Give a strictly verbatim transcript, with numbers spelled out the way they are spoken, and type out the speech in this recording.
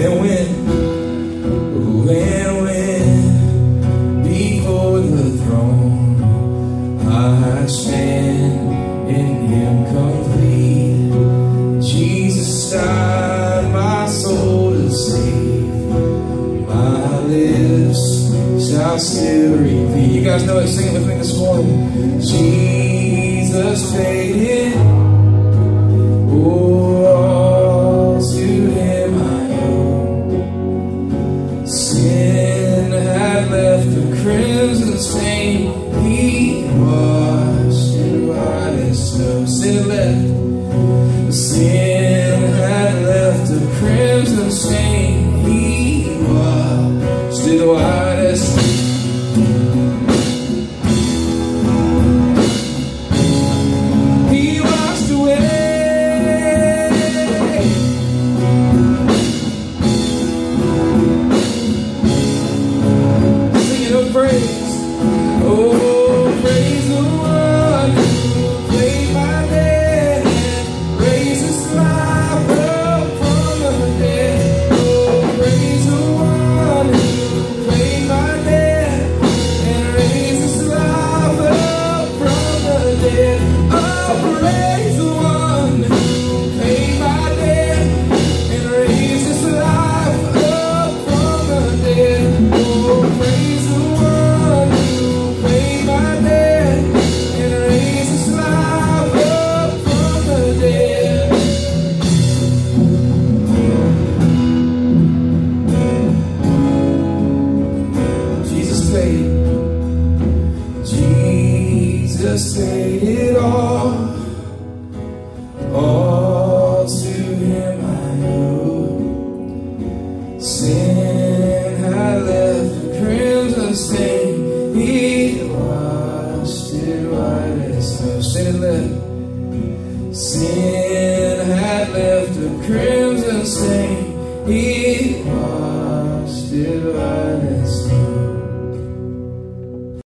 And when, when, when before the throne I stand in Him complete, Jesus died my soul to save. My lips shall still repeat. You guys know it, sing it with me this morning. Jesus paid it. Oh, all to Him I owe. Sin had left a crimson stain. He washed it white as snow. Sin left. Sin had left a crimson stain. He washed it white as snow. Jesus paid it all, all to Him I owe. Sin had left a crimson stain. He washed it white as snow. Sin had left, sin had left a crimson stain. He washed it white as snow.